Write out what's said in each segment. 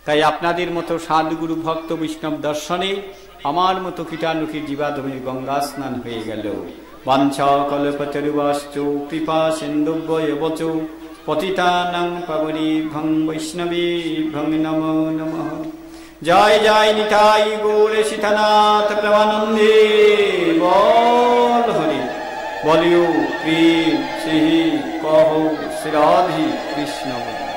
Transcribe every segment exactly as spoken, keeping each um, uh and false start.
তাই আপনাদের মতো সাধুগুরু ভক্ত বৈষ্ণব দর্শনে আমার মতো কীটানুখী জীবাধমে গঙ্গা স্নান হয়ে গেল। বাঞ্ছা কল্পতরুশ্চ কৃপা সিন্ধুভ্যেবচ পতিতানাং পাবনেভ্যং বৈষ্ণবেভ্যং নমো নমঃ। জয় জয় নিতাই গৌর সীতানাথ প্রেমানন্দে বল হরি। বলিও প্রেম সিহি কহ শ্রী কৃষ্ণ।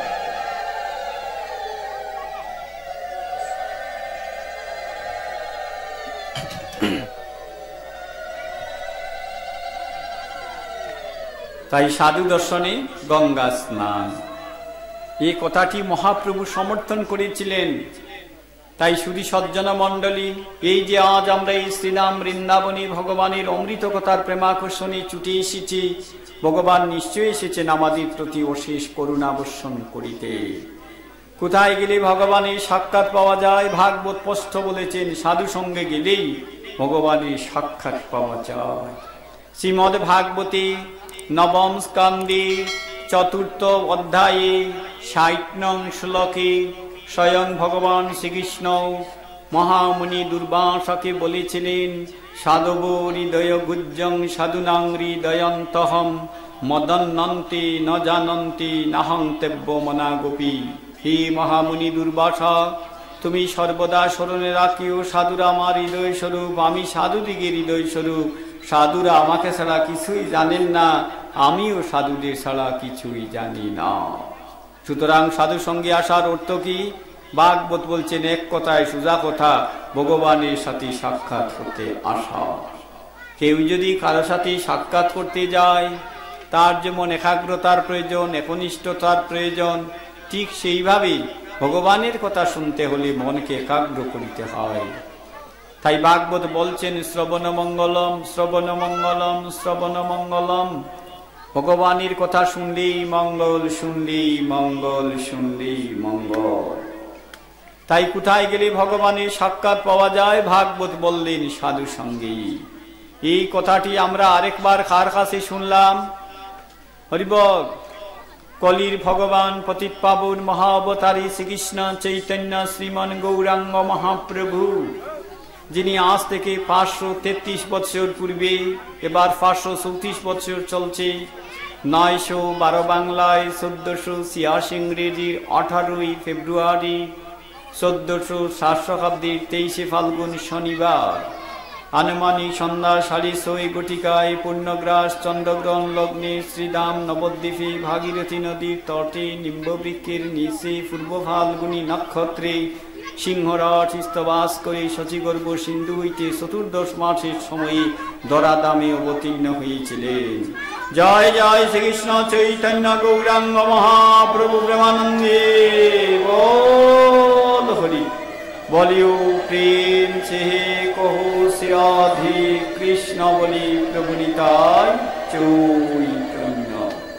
তাই সাধু দর্শনে গঙ্গা স্নান এই কথাটি মহাপ্রভু সমর্থন করেছিলেন। তাই সুধী সজ্জন মণ্ডলী, এই যে আজ আমরা এই শ্রীরাম বৃন্দাবনী ভগবানের অমৃত কথার প্রেমাকর্ষণে ছুটে এসেছি, ভগবান নিশ্চয়ই এসেছেন আমাদের প্রতি অশেষ করুণা বর্ষণ করিতে। কোথায় গেলে ভগবানের সাক্ষাৎ পাওয়া যায়? ভাগবত স্পষ্ট বলেছেন, সাধু সঙ্গে গেলেই ভগবানের সাক্ষাৎ পাওয়া যায়। শ্রীমদ্ ভাগবতী নবম স্কন্ধে চতুর্থ অধ্যায়ে ষাট নং শ্লোকে স্বয়ং ভগবান শ্রীকৃষ্ণ মহামুনি দুর্বাসাকে বলেছিলেন, সাধব হৃদয় গুজ্জং সাধুনাং হৃদয়ন্তহম মদন্নন্তি ন জানন্তি নাহং তেব্য মনা গোপী। হে মহামুনি দুর্বাসা, তুমি সর্বদা স্মরণে রাখিও, সাধুরা আমার হৃদয় স্বরূপ, আমি সাধুদিগের হৃদয় স্বরূপ। সাধুরা আমাকে ছাড়া কিছুই জানেন না, আমিও সাধুদের ছাড়া কিছুই জানি না। সুতরাং সাধু সঙ্গে আসার অর্থ কি? ভাগবত বলছেন এক কথায়, সোজা কথা, ভগবানের সাথে সাক্ষাৎ করতে আসা। কেউ যদি কারো সাথে সাক্ষাৎ করতে যায়, তার যেমন একাগ্রতার প্রয়োজন, একনিষ্ঠতার প্রয়োজন, ঠিক সেইভাবে ভগবানের কথা শুনতে হলে মনকে একাগ্র করিতে হয়। তাই ভাগবত বলছেন, শ্রবণ মঙ্গলম শ্রবণ মঙ্গলম শ্রবণ মঙ্গলম। ভগবানের কথা শুনলেই মঙ্গল, শুনলেই মঙ্গল, শুনলেই মঙ্গল। তাই কোথায় গেলে ভগবানের সাক্ষাৎ পাওয়া যায়? ভাগবত বললেন, সাধু সঙ্গেই। এই কথাটি আমরা আরেকবার কার কাছে শুনলাম? হরিবল। কলির ভগবান পতিত পাবন মহাবতারী শ্রীকৃষ্ণ চৈতন্য শ্রীমান গৌরাঙ্গ মহাপ্রভু, যিনি আজ থেকে পাঁচশো তেত্রিশ বছর পূর্বে, এবার পাঁচশো চৌত্রিশ বছর চলছে, নয়শো বারো বাংলায় চোদ্দশো ছিয়াশি ইংরেজির আঠারোই ফেব্রুয়ারি চোদ্দশো ষাট শতাব্দীর তেইশে ফাল্গুন শনিবার আনুমানিক সন্ধ্যা সাড়ে ছয় ঘটিকায় পূর্ণগ্রাস চন্দ্রগ্রহণ লগ্নে শ্রীধাম নবদ্বীপে ভাগীরথী নদীর তটে নিম্ববৃক্ষের নিচে পূর্ব ফাল্গুনী নক্ষত্রে সিংহরাজ স্থবাস করে শচীগর্ভ সিন্ধু হইতে চতুর্দশ মাসের সময়ে দরাদামে অবতীর্ণ হয়েছিলেন। জয় জয় শ্রীকৃষ্ণ চৈতন্য গৌরাঙ্গ মহাপ্রভু প্রেমানন্দে বল হরি। বলিও প্রেম সে কহো শ্রী কৃষ্ণ বলি প্রভু নিতাই চৈতন্য।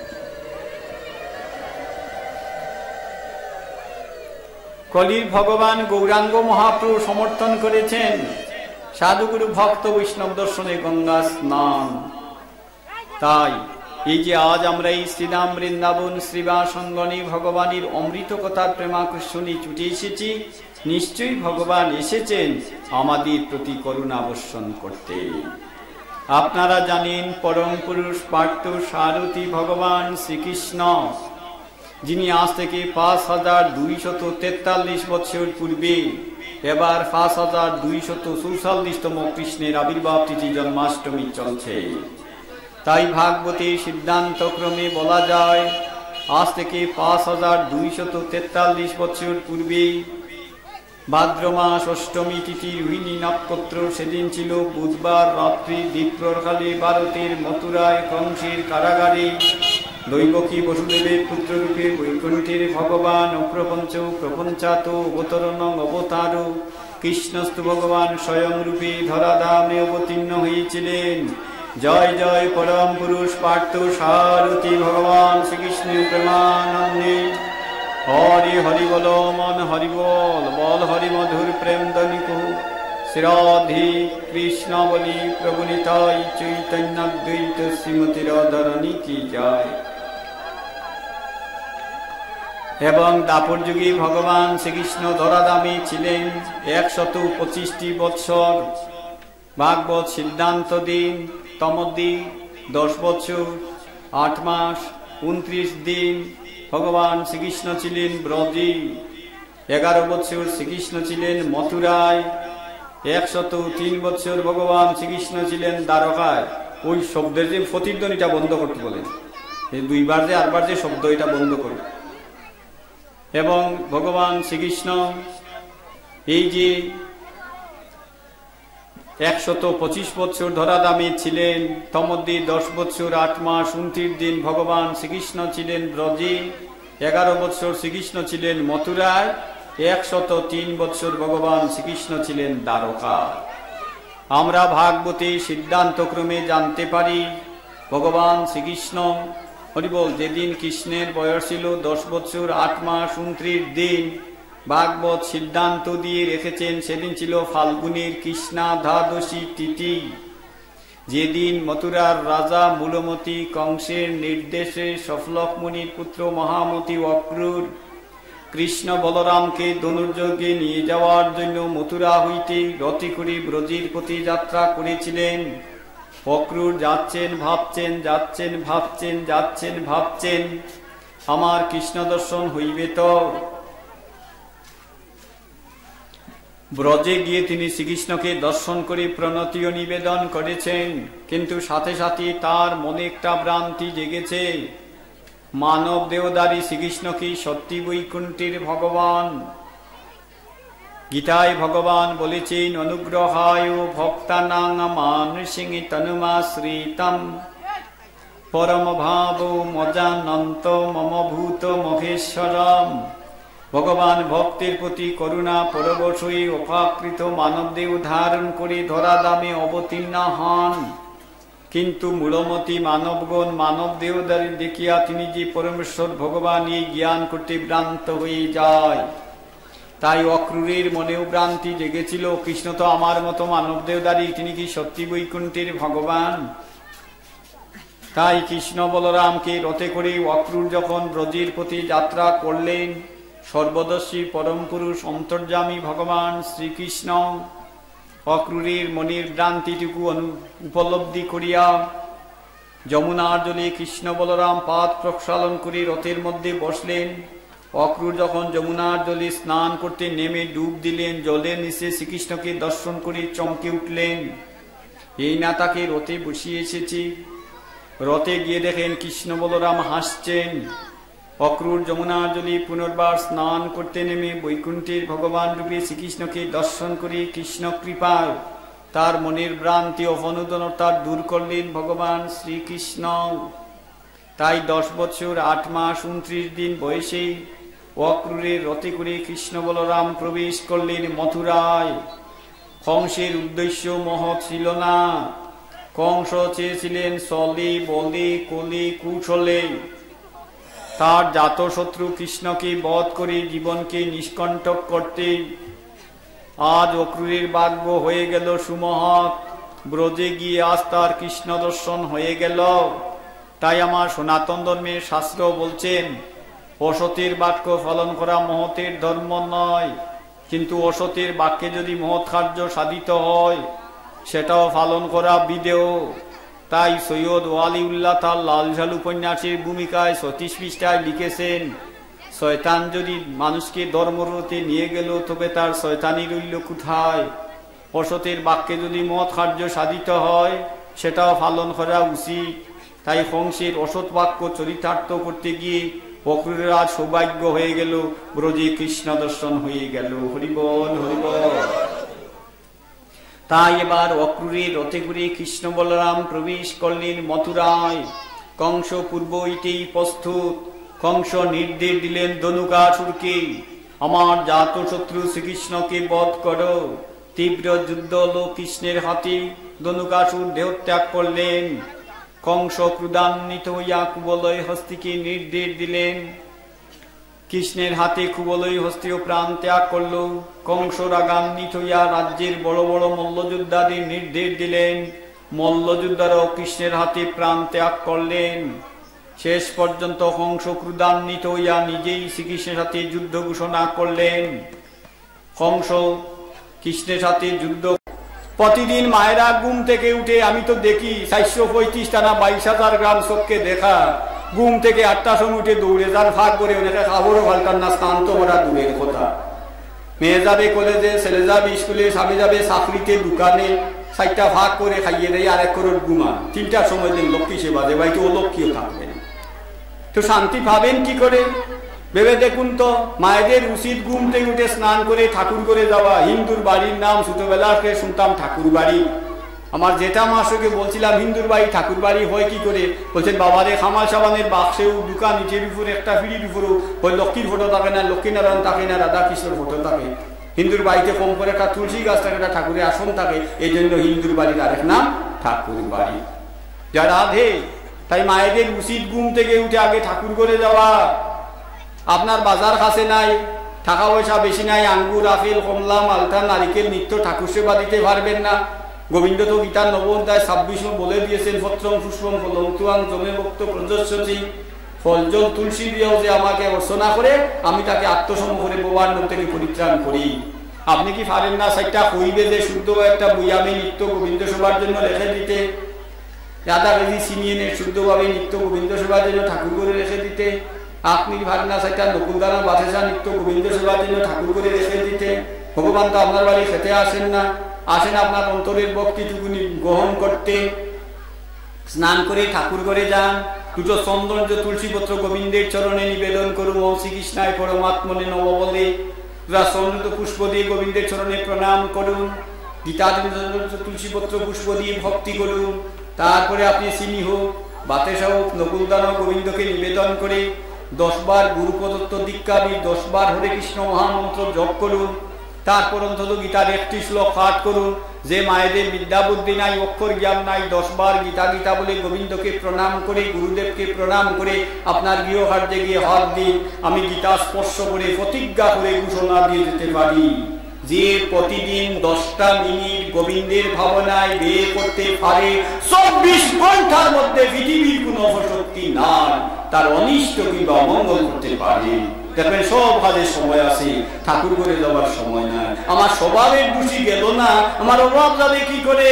কলির ভগবান গৌরাঙ্গ মহাপ্রভু সমর্থন করেছেন সাধুগুরু ভক্ত বৈষ্ণব দর্শনে গঙ্গা স্নান। তাই এই যে আজ আমরা এই শ্রীরাম বৃন্দাবন শ্রীবাসঙ্গনে ভগবানের অমৃত কথার প্রেমাকর্ষণে ছুটে এসেছি, নিশ্চয়ই ভগবান এসেছেন আমাদের প্রতি করুণা বর্ষণ করতে। আপনারা জানেন পরম পুরুষ পার্থ সারথী ভগবান শ্রীকৃষ্ণ, যিনি আজ থেকে পাঁচ হাজার দুইশত তেতাল্লিশ বছর পূর্বে, এবার পাঁচ হাজার দুইশত চৌচল্লিশতম কৃষ্ণের আবির্ভাব তিথি জন্মাষ্টমী চলছে। তাই ভাগবতে সিদ্ধান্ত ক্রমে বলা যায়, আজ থেকে পাঁচ হাজার দুইশত তেতাল্লিশ বছর পূর্বে ভাদ্র মাস অষ্টমী তিথির রোহিণী নক্ষত্র, সেদিন ছিল বুধবার রাত্রি দ্বীপ্রকালে ভারতের মথুরায় কংসের কারাগারে দৈবকী বসুদেবের পুত্ররূপে বৈকুণ্ঠের ভগবান অপ্রপঞ্চ প্রপঞ্চাত অবতরণ অবতার কৃষ্ণস্তু ভগবান স্বয়ং রূপে ধরাধামে অবতীর্ণ হয়েছিলেন। জয় জয় পরম পুরুষ পার্থ সারথী ভগবান শ্রীকৃষ্ণ প্রেমানন্দে। হরি হরি বল মন হরি বল, বল হরি মধুর প্রেম দনিক শ্রী কৃষ্ণ বলি প্রভু নিতাই চৈতন্য দ্বৈত শ্রীমতী রাধারানী কি যায়। এবং দাপর যুগে ভগবান শ্রীকৃষ্ণ ধরাধামে ছিলেন একশত পঁচিশটি বৎসর। ভাগবত সিদ্ধান্ত দিন তমদ্দিন দশ বছর আট মাস উনত্রিশ দিন ভগবান শ্রীকৃষ্ণ ছিলেন ব্রজে। এগারো বছর শ্রীকৃষ্ণ ছিলেন মথুরায়। একশত তিন বছর ভগবান শ্রীকৃষ্ণ ছিলেন দ্বারকায়। ওই শব্দের যে প্রতিধ্বনিটা বন্ধ করতে বলেন, এই দুইবার যে আরবার যে শব্দ এটা বন্ধ করুন। এবং ভগবান শ্রীকৃষ্ণ এই যে একশত পঁচিশ বছর ধরাধামে ছিলেন, তমদ্দি দশ বছর আট মাস উনত্রিশ দিন ভগবান শ্রীকৃষ্ণ ছিলেন ব্রজে। এগারো বছর শ্রীকৃষ্ণ ছিলেন মথুরায়। একশত তিন বছর ভগবান শ্রীকৃষ্ণ ছিলেন দ্বারকা। আমরা ভাগবতে সিদ্ধান্তক্রমে জানতে পারি ভগবান শ্রীকৃষ্ণ হরিবল যেদিন কৃষ্ণের বয়স ছিল দশ বছর আট মাস উনত্রিশ দিন, ভাগবত সিদ্ধান্ত দিয়ে রেখেছেন সেদিন ছিল ফাল্গুনের কৃষ্ণা দ্বাদশী তিথি। যেদিন মথুরার রাজা মূলমতি কংসের নির্দেশে সফলক মুনির পুত্র মহামতি অক্রূর কৃষ্ণ বলরামকে ধনুর্যজ্ঞে নিয়ে যাওয়ার জন্য মথুরা হইতে রথে করে ব্রজের প্রতি যাত্রা করেছিলেন। অক্রূর যাচ্ছেন ভাবছেন, যাচ্ছেন ভাবছেন, যাচ্ছেন ভাবছেন, আমার কৃষ্ণ দর্শন হইবে তো। ব্রজে গিয়ে তিনি শ্রীকৃষ্ণকে দর্শন করে প্রণতিও নিবেদন করেছেন, কিন্তু সাথে সাথে তার মনে একটা ভ্রান্তি জেগেছে। মানব দেহধারী শ্রীকৃষ্ণকে সত্যি বৈকুণ্ঠের ভগবান। গীতায় ভগবান বলেছেন, অনুগ্রহায় ভক্তানাং মানসিং তনুমাশ্রিতম পরম ভাব মজানন্ত মম ভূত মহেশ্বরম। ভগবান ভক্তের প্রতি করুণা পরবশ হয়ে অপাকৃত মানবদেহ ধারণ করে ধরাধামে অবতীর্ণ হন। কিন্তু মূলমতি মানবগণ মানব দেহধারী দেখিয়া তিনি যে পরমেশ্বর ভগবান এই জ্ঞান করতে ভ্রান্ত হয়ে যায়। তাই অক্রূরের মনেও ভ্রান্তি জেগেছিল, কৃষ্ণ তো আমার মতো মানব দেহধারী, তিনি কি সত্যি বৈকুণ্ঠের ভগবান? তাই কৃষ্ণ বলরামকে রথে করে অক্রূর যখন ব্রজের প্রতি যাত্রা করলেন, সর্বদর্শী পরম পুরুষ অন্তর্যামী ভগবান শ্রীকৃষ্ণ অক্রূরের মনের ভ্রান্তিটুকু উপলব্ধি করিয়া যমুনার জলে কৃষ্ণ বলরাম পাদ প্রক্ষালন করে রথের মধ্যে বসলেন। অক্রূর যখন যমুনার জলে স্নান করতে নেমে ডুব দিলেন, জলের নিচে শ্রীকৃষ্ণকে দর্শন করে চমকে উঠলেন, এই না তাকে রথে বসিয়ে এসেছি। রথে গিয়ে দেখেন কৃষ্ণ বলরাম হাসছেন। অক্রূর যমুনার জলে পুনর্বার স্নান করতে নেমে বৈকুণ্ঠের ভগবান রূপে শ্রীকৃষ্ণকে দর্শন করে কৃষ্ণ কৃপায় তার মনের ভ্রান্তি অবনুদনতা দূর করলেন ভগবান শ্রীকৃষ্ণ। তাই দশ বছর আট মাস উনত্রিশ দিন বয়সে অক্রূরের রথে করে কৃষ্ণ বলরাম প্রবেশ করলেন মথুরায়। কংসের উদ্দেশ্য মহৎ ছিল না। কংস চেয়েছিলেন সলে বলে কোলে কৌশলে তার জাত শত্রু কৃষ্ণকে বধ করে জীবনকে নিষ্কণ্টক করতে। আজ অক্রূরের ভাগ্য হয়ে গেল সুমহৎ, ব্রজে গিয়ে আজ তার কৃষ্ণ দর্শন হয়ে গেল। তাই আমার সনাতন ধর্মের শাস্ত্র বলছেন, অসতের বাক্য পালন করা মহতের ধর্ম নয়, কিন্তু অসতের বাক্যে যদি মহৎ কার্য সাধিত হয় সেটাও পালন করা বিদেয়। তাই সৈয়দ ওয়ালিউল্লাহ তার লালঝাল উপন্যাসের ভূমিকায় সতীশ পৃষ্ঠায় লিখেছেন, শয়তান যদি মানুষকে ধর্মরতে নিয়ে গেল তবে তার শয়তানি রইল কোথায়? অসতের বাক্যে যদি মহৎ কার্য সাধিত হয় সেটাও পালন করা উচিত। তাই কংসের অসৎ বাক্য চরিতার্থ করতে গিয়ে অক্রূরের আজ সৌভাগ্য হয়ে গেল, ব্রজে কৃষ্ণ দর্শন হয়ে গেল। হরিবল হরিবল। তাই এবার অক্রূরের রথে ঘুরে কৃষ্ণ বলরাম প্রবেশ করলেন মথুরায়। কংস পূর্ব হইতেই প্রস্তুত। কংস নির্দেশ দিলেন ধনুকাসুরকে, আমার জাত শত্রু শ্রীকৃষ্ণকে বধ করো। তীব্র যুদ্ধ হল কৃষ্ণের হাতে। ধনুকাসুর দেহত্যাগ করলেন। কংস ক্রুধান্বিত হইয়া কুবলয় হস্তিকে নির্দেশ দিলেন। কৃষ্ণের হাতে কুবলয় হস্তিও প্রাণ ত্যাগ করল। কংস রাগান্বিত হইয়া রাজ্যের বড় বড় মল্লযোদ্ধাদের নির্দেশ দিলেন। মল্লযোদ্ধারাও কৃষ্ণের হাতে প্রাণ ত্যাগ করলেন। শেষ পর্যন্ত কংস ক্রুধান্বিত হইয়া নিজেই শ্রীকৃষ্ণের সাথে যুদ্ধ ঘোষণা করলেন। কংস কৃষ্ণের সাথে যুদ্ধ। প্রতিদিন মায়েরা ঘুম থেকে উঠে, আমি তো দেখি চারশো পঁয়ত্রিশ টানা বাইশ হাজার গ্রাম চোখকে দেখা, ঘুম থেকে আটটার সময় উঠে দৌড়ে যার ভাগ করে অনেকে খাবারও ফালতার না, স্নান তো করা দূরের কথা। মেয়ে যাবে কলেজে, ছেলে যাবে স্কুলে, স্বামী যাবে চাকরিতে, দোকানে, চারটা ভাগ করে খাইয়ে দেয় আর এক করোড় ঘুমা। তিনটার সময় দিন লক্ষ্মী সেবা দেয়, বাড়িতে অলক্ষ্মীও থাকবে। তো শান্তি পাবেন কি করে? ভেবে দেখুন তো, মায়েদের উচিত ঘুম থেকে উঠে স্নান করে ঠাকুর করে যাওয়া। হিন্দুর বাড়ির নাম ছোটবেলাকে শুনতাম ঠাকুর বাড়ি। আমার জেঠা মাসকে বলছিলাম হিন্দুর বাড়ি ঠাকুর বাড়ি হয় কি করে? বলছেন বাবারে খামাল সাবানের বাক্সেও দোকান নিচের উপরে একটা ফিরির উপরেও ওই লক্ষ্মীর ফটো থাকে না, লক্ষ্মীনারায়ণ থাকে না, রাধা কৃষ্ণের ফটো থাকে। হিন্দুর বাড়িতে কম করে একটা তুলসী গাছ থাকে, একটা ঠাকুরের আসন থাকে, এই জন্য হিন্দুর বাড়ির আরেক নাম ঠাকুর বাড়ি। যা রাধে, তাই মায়েদের উচিত ঘুম থেকে উঠে আগে ঠাকুর করে যাওয়া। আপনার বাজার কাছে নাই, টাকা পয়সা বেশি নাই, আঙ্গুর, আপেল, কমলা, মালটা, নারিকেল নিত্য ঠাকুর সেবা দিতে পারবেন না। গোবিন্দ তো গীতার নবম অধ্যায় ছাব্বিশ বলে দিয়েছেন, পত্রং পুষ্পং ফলং তুয়াং জমে ভক্ত প্রদর্শী, ফল জল তুলসী দিয়েও যে আমাকে অর্চনা করে আমি তাকে আত্মসম করে ভগবান থেকে পরিত্রাণ করি। আপনি কি পারেন না চারটা কইবে যে শুদ্ধ একটা বইয়ামে নিত্য গোবিন্দ সেবার জন্য রেখে দিতে, আধা কেজি চিনি এনে শুদ্ধভাবে নিত্য গোবিন্দ সেবার জন্য ঠাকুর করে রেখে দিতে? আপনি কি পারেন না চারটা নকুলদানা বাতাসা নিত্য গোবিন্দ সেবার জন্য ঠাকুর করে রেখে দিতে? ভগবান তো আপনার বাড়ি খেতে আসেন না, আসেন আপনার অন্তরের ভক্তিটুকুনি গ্রহণ করতে। স্নান করে ঠাকুর করে যান, দুটো চন্দন তুলসীপত্র গোবিন্দের চরণে নিবেদন করুন, ও শ্রীকৃষ্ণায় পরমাত্মনে নম বলে চন্দ্র পুষ্প দিয়ে গোবিন্দের চরণে প্রণাম করুন, গীতা তুলসীপত্র পুষ্প দিয়ে ভক্তি করুন। তারপরে আপনি চিনি হোক, বাতাসা হোক, নকুলদান গোবিন্দকে নিবেদন করে দশ বার গুরু প্রদত্ত দীক্ষা দিয়ে দশ বার হরে কৃষ্ণ মহামন্ত্র জপ করুন। তারপর অন্তত গীতার একটি শ্লোক পাঠ করুন। যে মায়েদের বিদ্যা বুদ্ধি নাই, অক্ষর জ্ঞান নাই, দশ বার গীতা গীতা বলে গোবিন্দকে প্রণাম করে, গুরুদেবকে প্রণাম করে আপনার গৃহকার্যে গিয়ে হাত দিন। আমি গীতা স্পর্শ করে প্রতিজ্ঞা করে ঘোষণা দিয়ে যেতে পারি যে প্রতিদিন দশটা মিনিট গোবিন্দের ভাবনায় ব্যয় করতে পারে, চব্বিশ ঘন্টার মধ্যে পৃথিবীর কোন অপশক্তি নাই তার অনিষ্ট কিংবা অমঙ্গল করতে পারে। দেখবেন সব কাজের সময় আছে, ঠাকুর করে যাওয়ার সময় নাই। আমার স্বভাবের দোষী গেল না, আমার অভাব যাবে কি করে?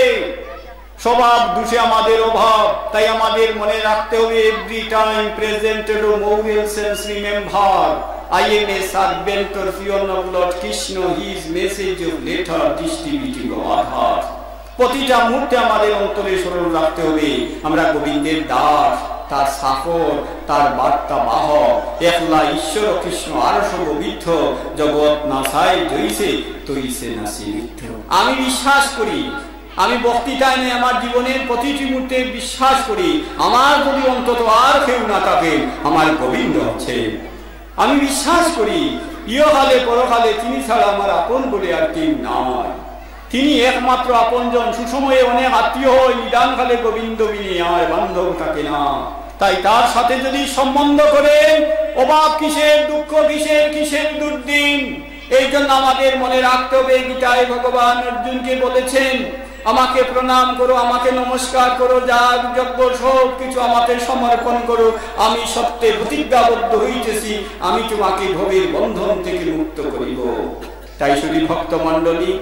স্বভাব দোষে আমাদের অভাব, তাই আমাদের মনে রাখতে হবে every time presented moral sense remember I am a servant or peon of Lord Krishna, his message of letter distributing our heart. প্রতিটা মুহূর্তে আমাদের অন্তরে স্মরণ রাখতে হবে আমরা গোবিন্দের দাস, তার সাফর, তার বার্তা বাহক, একলা ঈশ্বর কৃষ্ণ আরশ গোবিদ্ধ, জগৎ নাসাই জইছে তৈছে নাসি মিথ্য। আমি বিশ্বাস করি, আমি বক্তৃতায় নেই, আমার জীবনের প্রতিটি মুহূর্তে বিশ্বাস করি, আমার যদি অন্তত আর কেউ না থাকে আমার গোবিন্দ আছে। আমি বিশ্বাস করি ইহকালে পরকালে তিনি ছাড়া আমার আপন বলে আর কেউ নাই। তিনি একমাত্র আপনজন। সুসময়ে অনেক আত্মীয় হয়, নিদানকালে গোবিন্দ বিনে আর বান্ধব থাকে না। তাই তার সাথে যদি সম্বন্ধ করেন, অভাব কিসের, দুঃখ কিসের, কিসের দুর্দিন। এই জন্য আমাদের মনে রাখতে হবে, গীতায় ভগবান অর্জুনকে বলেছেন আমাকে প্রণাম করো, আমাকে নমস্কার করো, যার যজ্ঞ সব কিছু আমাকে সমর্পণ করো, আমি সত্যে প্রতিজ্ঞাবদ্ধ হইতেছি আমি তোমাকে ভবের বন্ধন থেকে মুক্ত করিব। তাই শুধু ভক্ত মন্ডলী,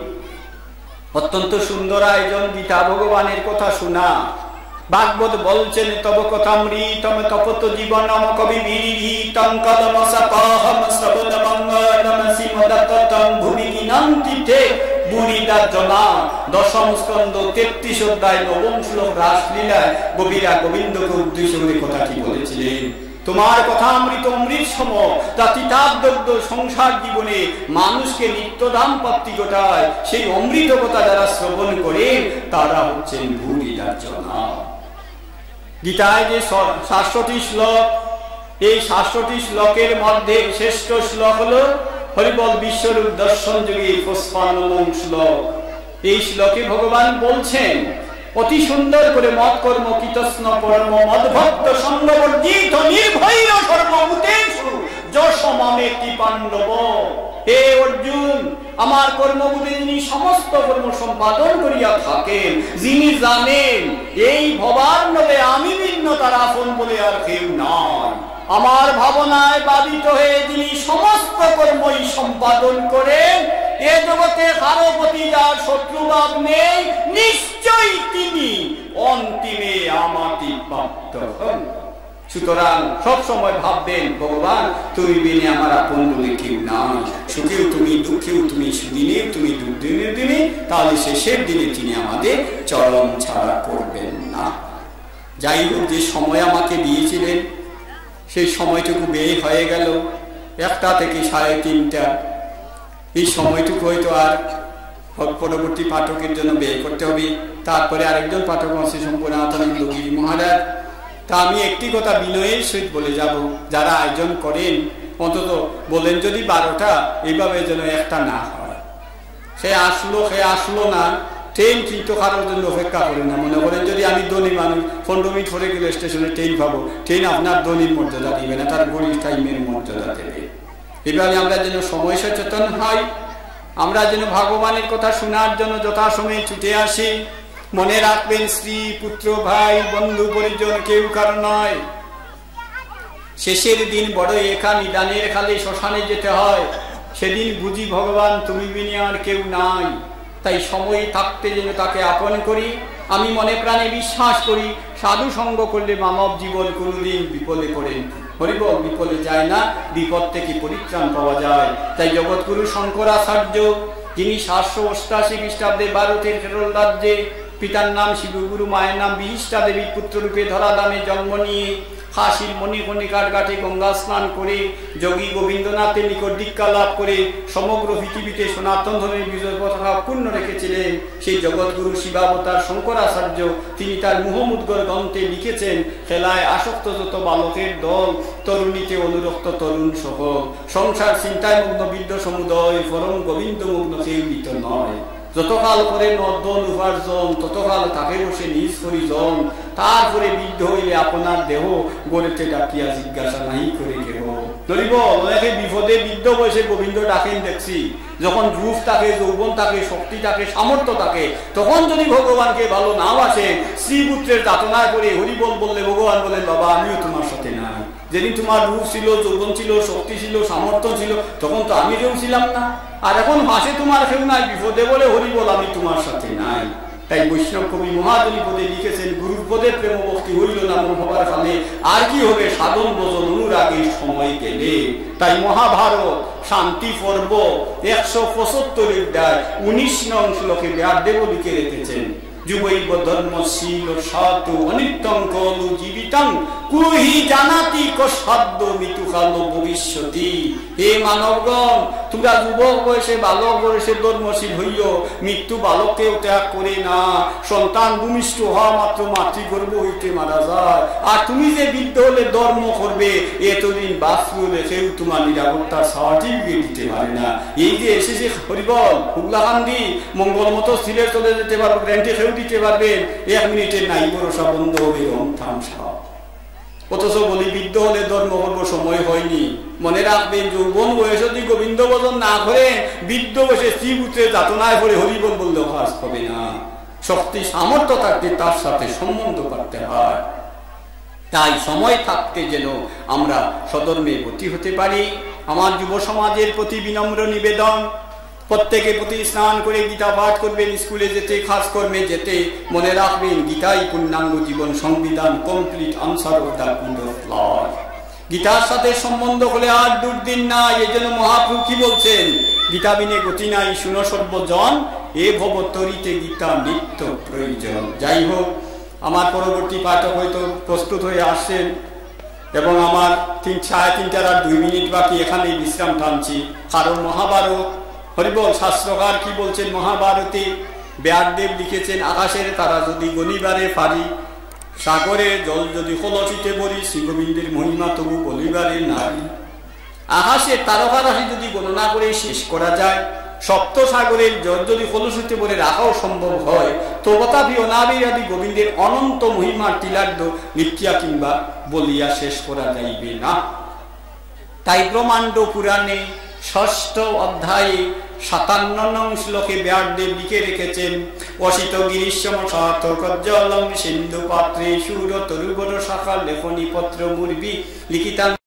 অত্যন্ত সুন্দর আয়োজন, গীতা ভগবানের কথা শোনা। ভাগবত বলছেন তব কথামৃতম তপত জীবনম কবি বীরিতং কলম সপহম শ্রবণ মঙ্গলম শ্রীমদত্তং ভুবি গিনন্তিতে বুড়িদা জনা। দশম স্কন্ধ তেত্রিশ অধ্যায় নবম শ্লোক রাসলীলায় গোপীরা গোবিন্দকে উদ্দেশ্য করে কথাটি বলেছিলেন। তোমার কথা অমৃত অমৃত সম, তা তিতাবদগ্ধ সংসার জীবনে মানুষকে নিত্যধাম প্রাপ্তি ঘটায়। সেই অমৃত কথা যারা শ্রবণ করে তারা হচ্ছেন ভূরিদার জনা। গীতায় যে সাতশোটি শ্লোক, এই সাতশোটি শ্লোকের মধ্যে শ্রেষ্ঠ শ্লোক হলো হরিবল বিশ্বরূপ দর্শন যোগে পঞ্চান্ন শ্লোক। এই শ্লোকে ভগবান বলছেন অতি সুন্দর করে মত কর্ম কীতস্ন পরম মদভক্ত সঙ্গবর্জিত নির্ভয় সর্বভূতেষু যশ মমে কি পাণ্ডব। হে অর্জুন, আমার কর্মগুলি যিনি সমস্ত কর্ম সম্পাদন করিয়া থাকেন, যিনি জানেন এই ভবার্ণবে আমি ভিন্ন তার আপন বলে আর কেউ নাই, আমার ভাবনায় বাধিত হয়ে যিনি সমস্ত কর্মই সম্পাদন করেন, এ জগতে কারো প্রতি যার শত্রুভাব নেই, নিশ্চয়ই তিনি অন্তিমে আমাকে প্রাপ্ত হন। সুতরাং সব সময় ভাববেন, ভগবান তুমি বিনে আমার আপন বলে কেউ নাই, সুখেও তুমি, দুঃখেও তুমি, সুদিনেও তুমি, দুর্দিনের দিনে, তাহলে শেষের দিনে তিনি আমাদের চরম ছাড়া করবেন না। যাই হোক, যে সময় আমাকে দিয়েছিলেন সেই সময়টুকু ব্যয় হয়ে গেল, একটা থেকে সাড়ে তিনটা। এই সময়টুকু হয়তো আর পরবর্তী পাঠকের জন্য ব্যয় করতে হবে। তারপরে আরেকজন পাঠক আছে সম্পূর্ণানন্দ গিরি মহারাজ। তা আমি একটি কথা বিনয়ের সহিত বলে যাব, যারা আয়োজন করেন অন্তত বলেন যদি বারোটা, এইভাবে যেন একটা না হয়। সে আসলো সে আসলো না, ট্রেন কিন্তু কারোর জন্য অপেক্ষা করে না। মনে করেন যদি আমি ধনী মানুষ, পনেরো মিনিট পরে গেলে স্টেশনে ট্রেন পাবো, ট্রেন আপনার ধনীর মর্যাদা দিবে না, তার গরিব টাইমের মর্যাদা দেবে। এভাবে আমরা যেন সময় সচেতন হই, আমরা যেন ভগবানের কথা শোনার জন্য যথাসময়ে ছুটে আসি। মনে রাখবেন, স্ত্রী, পুত্র, ভাই, বন্ধু, পরিজন কেউ কারো নয়। শেষের দিন বড় একা নিদানের খালে শ্মশানে যেতে হয়, সেদিন বুঝি ভগবান তুমি বিনে আর কেউ নাই। তাই সময় থাকতে যেন তাকে আপন করি। আমি মনে প্রাণে বিশ্বাস করি, সাধু সঙ্গ করলে মানব জীবন কোনোদিন বিপদে পড়ে হরিবল বিপদে যায় না, বিপদ থেকে পরিত্রাণ পাওয়া যায়। তাই জগৎগুরু শঙ্করাচার্য, যিনি সাতশো অষ্টাশি খ্রিস্টাব্দে ভারতের কেরল রাজ্যে পিতার নাম শিবগুরু, মায়ের নাম বিশিষ্টা দেবীর পুত্ররূপে ধরাধামে জন্ম নিয়ে হাসির মণিকণিকার ঘাটে গঙ্গা স্নান করে যোগী গোবিন্দনাথের নিকট দীক্ষা লাভ করে সমগ্র পৃথিবীতে সনাতন ধর্মের বিজয় পতাকা পূর্ণ রেখেছিলেন সেই জগৎগুরু শিবাবতার শঙ্করাচার্য, তিনি তার মুহমুদ্গর গ্রন্থে লিখেছেন, খেলায় আসক্ত যত বালকের দল, তরুণীতে অনুরক্ত তরুণ সহ, সংসার চিন্তায় মগ্ন বৃদ্ধ সমুদয়, পরম গোবিন্দ মগ্ন কেউ বিত নয়। যতকাল করে নর্দন উপার্জন, ততকাল তাকে বসে নিজ পরিজন, তারপরে বৃদ্ধ হইলে আপনার দেহ গড়েতে ডাকিয়া জিজ্ঞাসা নাই করে কেহ। ধরিব অনেকে বিপদে বৃদ্ধ বয়সে গোবিন্দ ডাকেন দেখছি, যখন রূপ থাকে, যৌবন থাকে, শক্তি থাকে, সামর্থ্য থাকে, তখন যদি ভগবানকে ভালো নাও আসে, শ্রীপুত্রের যাতনায় করে হরিবল বললে ভগবান বলেন, বাবা আমিও তোমার সাথে নাই। যেদিন তোমার রূপ ছিল, যৌবন ছিল, শক্তি ছিল, সামর্থ্য ছিল, তখন তো আমি কেউ ছিলাম না। আর এখন হাসে তোমার কেউ নাই, বিপদে বলে হরিবল আমি তোমার সাথে নাই। তাই বৈষ্ণব কবি মহাজনী পদে লিখেছেন, গুরুর পদে প্রেম ভক্তি হইল না মন হবার কালে, আর কি হবে সাধন ভজন অনুরাগের সময় গেলে। তাই মহাভারত শান্তি পর্ব একশো পঁচাত্তর অধ্যায় উনিশ নং শ্লোকে ব্যাসদেব লিখে রেখেছেন, যুবৈব ধর্মশীল সাতু অনিত্যং কলু জীবিতং কুহি জানাতি কসাদ্য মৃত্যুকাল ভবিষ্যতি। হে মানবগণ, তোমরা যুবক বয়সে বালক বয়সে ধর্মশীল হইও, মৃত্যু বালককেও ত্যাগ করে না। সন্তান ভূমিষ্ঠ হওয়া মাত্র মাতৃগর্ভ হইতে মারা যায়। আর তুমি যে বৃদ্ধ হলে ধর্ম করবে, এতদিন বাঁচবে হলে কেউ তোমার নিরাপত্তার সার্টিফিকেট দিতে পারে না। এই যে এসেছে হরিবল হুগলাকান্দি মঙ্গল মতো স্থিরে চলে যেতে পারবো, গ্যারান্টি কেউ দিতে পারবেন? এক মিনিটের নাই ভরসা, বন্ধ হবে থামসা। অথচ বলি বৃদ্ধ হলে ধর্ম করবো, সময় হয়নি। মনে রাখবেন, যৌবন বয়স যদি গোবিন্দ ভজন না করে, বৃদ্ধ বয়সে স্ত্রী পুত্রের যাতনায় পড়ে হরিবল বললেও কাজ হবে না। শক্তি সামর্থ্য থাকতে তার সাথে সম্বন্ধ করতে হয়। তাই সময় থাকতে যেন আমরা সধর্মে গতি হতে পারি। আমার যুব সমাজের প্রতি বিনম্র নিবেদন, প্রত্যেকে প্রতি স্নান করে গীতা পাঠ করবেন, স্কুলে যেতে, খাস কর্মে যেতে। মনে রাখবেন, গীতাই পূর্ণাঙ্গ জীবন, সংবিধান, complete answer of the queen of life. গীতার সাথে সম্বন্ধ হলে আর দুর্দিন নাই। এই জন্য মহাপ্রভু কি বলছেন, গীতা বিনে গতি নাই, শুনো সর্বজন, এ ভব তরিতে গীতা নিত্য প্রয়োজন। যাই হোক, আমার পরবর্তী পাঠক হয়তো প্রস্তুত হয়ে আসছেন এবং আমার তিন সাড়ে তিনটার আর দুই মিনিট বাকি, এখানেই বিশ্রাম টানছি। কারণ মহাভারত হরিবল শাস্ত্রকার কি বলছেন মহাভারতে, ব্যাসদেব লিখেছেন, আকাশের তারা যদি গণিবারে পারি, সাগরে জল যদি কলসিতে ভরি, শ্রী গোবিন্দের মহিমা তবু বলিবারে নারী। আকাশের তারকা রাশি যদি গণনা করে শেষ করা যায়, সপ্ত সাগরের জল যদি কলসিতে ভরে রাখাও সম্ভব হয়, তো তথাপি অনাবিরাদি গোবিন্দের অনন্ত মহিমার তিলার্ধ লিখিয়া কিংবা বলিয়া শেষ করা যাইবে না। তাই ব্রহ্মাণ্ড পুরাণে ষষ্ঠ অধ্যায়ে সাতান্ন নং শ্লোকে ব্যাসদেব লিখে রেখেছেন, অসিত গিরিশ্বম সার্থকজ্জলম সিন্ধু পাত্রে সুর তরুবর শাখা লেখনী পত্র মুর্বি লিখিতাম